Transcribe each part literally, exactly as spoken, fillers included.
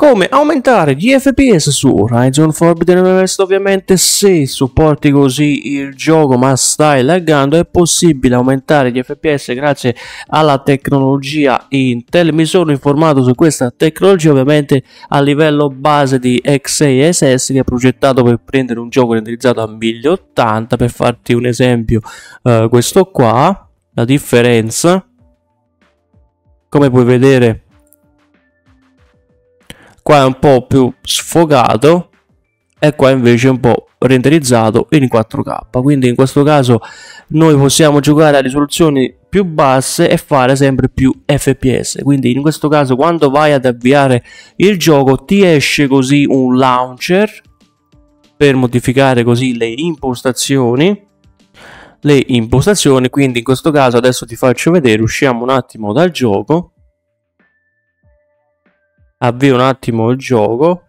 Come aumentare gli F P S su Horizon Forbidden West. Ovviamente se supporti così il gioco ma stai laggando è possibile aumentare gli F P S grazie alla tecnologia Intel. Mi sono informato su questa tecnologia ovviamente a livello base di X sei S S, che è progettato per prendere un gioco renderizzato a mille ottanta. Per farti un esempio, uh, questo qua, la differenza, come puoi vedere, qua è un po' più sfocato e qua invece è un po' renderizzato in quattro K. Quindi in questo caso noi possiamo giocare a risoluzioni più basse e fare sempre più F P S. Quindi in questo caso quando vai ad avviare il gioco ti esce così un launcher per modificare così le impostazioni le impostazioni quindi in questo caso adesso ti faccio vedere, usciamo un attimo dal gioco, avvio un attimo il gioco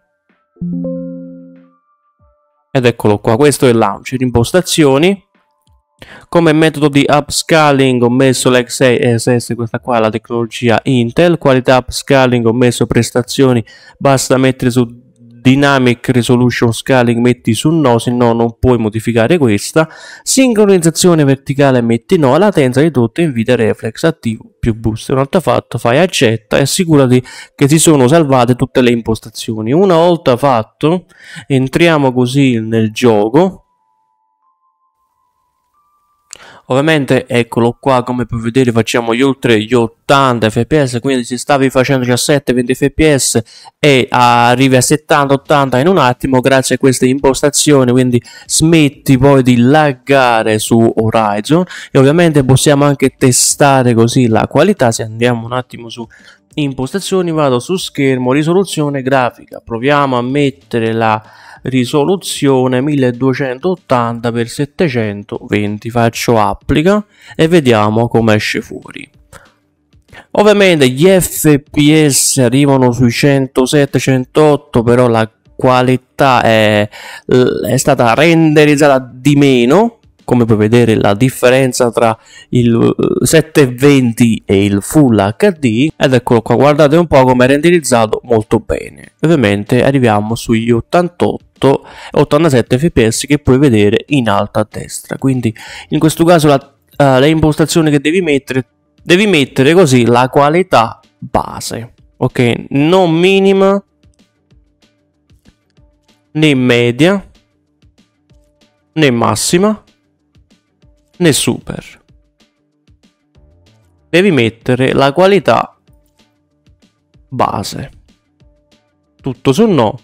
ed eccolo qua. Questo è il launcher, impostazioni. Come metodo di upscaling ho messo l'X sei S S, questa qua è la tecnologia Intel. Qualità upscaling ho messo prestazioni, basta mettere su Dynamic Resolution Scaling, metti su no, se no non puoi modificare questa. Sincronizzazione verticale metti no, latenza ridotta, Nvidia Reflex attivo più boost. Una volta fatto fai accetta e assicurati che si sono salvate tutte le impostazioni. Una volta fatto entriamo così nel gioco. Ovviamente eccolo qua, come puoi vedere facciamo gli oltre gli ottanta F P S, quindi se stavi facendo diciassette venti F P S e arrivi a settanta ottanta in un attimo grazie a queste impostazioni, quindi smetti poi di laggare su Horizon. E ovviamente possiamo anche testare così la qualità. Se andiamo un attimo su impostazioni, vado su schermo, risoluzione grafica, proviamo a mettere la risoluzione milleduecentottanta per settecentoventi, faccio applica e vediamo come esce fuori. Ovviamente gli F P S arrivano sui centosette centootto, però la qualità è, è stata renderizzata di meno. Come puoi vedere la differenza tra il settecentoventi e il Full H D, ed eccolo qua, guardate un po' come è renderizzato molto bene. Ovviamente arriviamo sugli ottantotto ottantasette F P S che puoi vedere in alto a destra. Quindi in questo caso la, uh, le impostazioni che devi mettere, devi mettere così la qualità base, ok, non minima né media né massima né super, devi mettere la qualità base, tutto su no,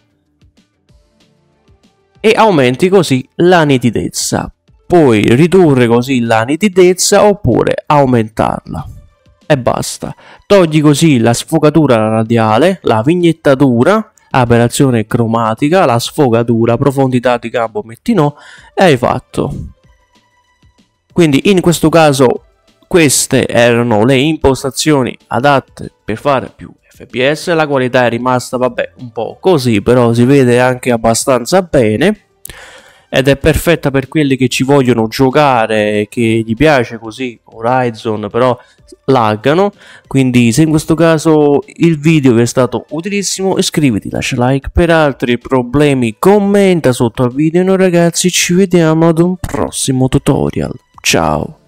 e aumenti così la nitidezza. Puoi ridurre così la nitidezza oppure aumentarla e basta. Togli così la sfocatura radiale, la vignettatura, aberrazione cromatica, la sfogatura, profondità di campo metti no e hai fatto. Quindi in questo caso queste erano le impostazioni adatte per fare più F P S. La qualità è rimasta vabbè un po' così, però si vede anche abbastanza bene ed è perfetta per quelli che ci vogliono giocare, che gli piace così Horizon però laggano. Quindi se in questo caso il video vi è stato utilissimo, iscriviti, lascia like, per altri problemi commenta sotto al video e noi ragazzi ci vediamo ad un prossimo tutorial. Ciao!